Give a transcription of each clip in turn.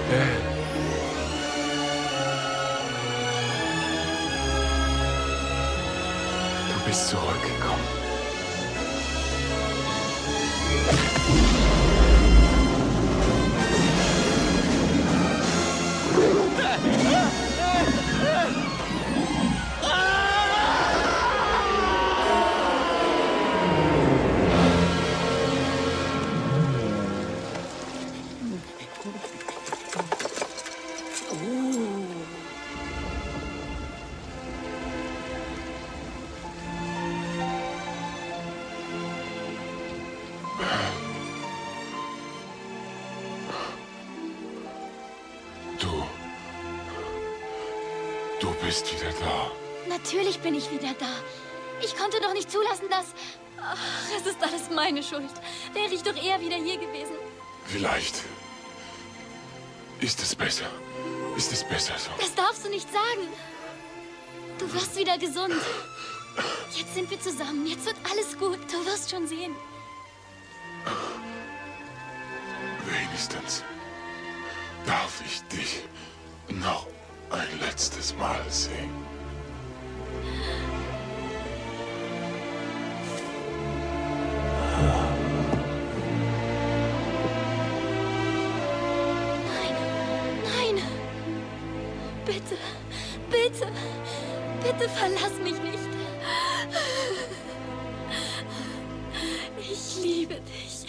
Du bist zurückgekommen. Du bist wieder da. Natürlich bin ich wieder da. Ich konnte doch nicht zulassen, dass... Ach, es ist alles meine Schuld. Wäre ich doch eher wieder hier gewesen. Vielleicht ist es besser. Ist es besser so? Das darfst du nicht sagen. Du wirst wieder gesund. Jetzt sind wir zusammen. Jetzt wird alles gut. Du wirst schon sehen. Wenigstens darf ich dich noch ein letztes Mal sehen. Nein, nein. Bitte, bitte, bitte verlass mich nicht. Ich liebe dich.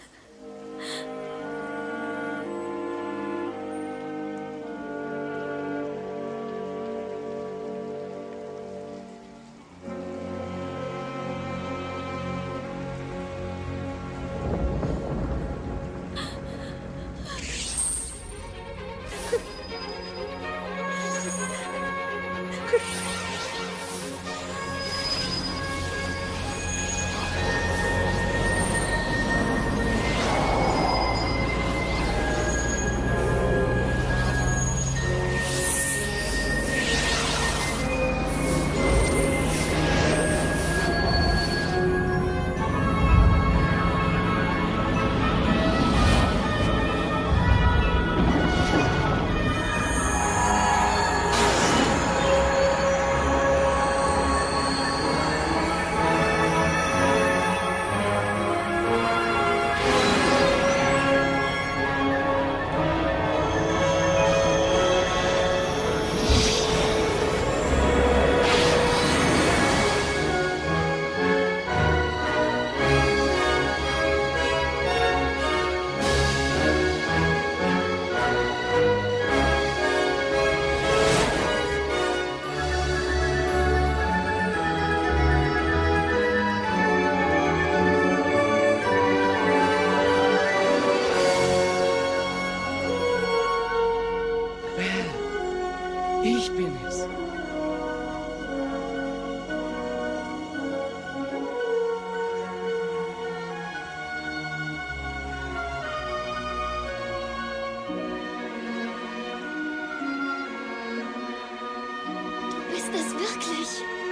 Ich bin es. Du bist es wirklich.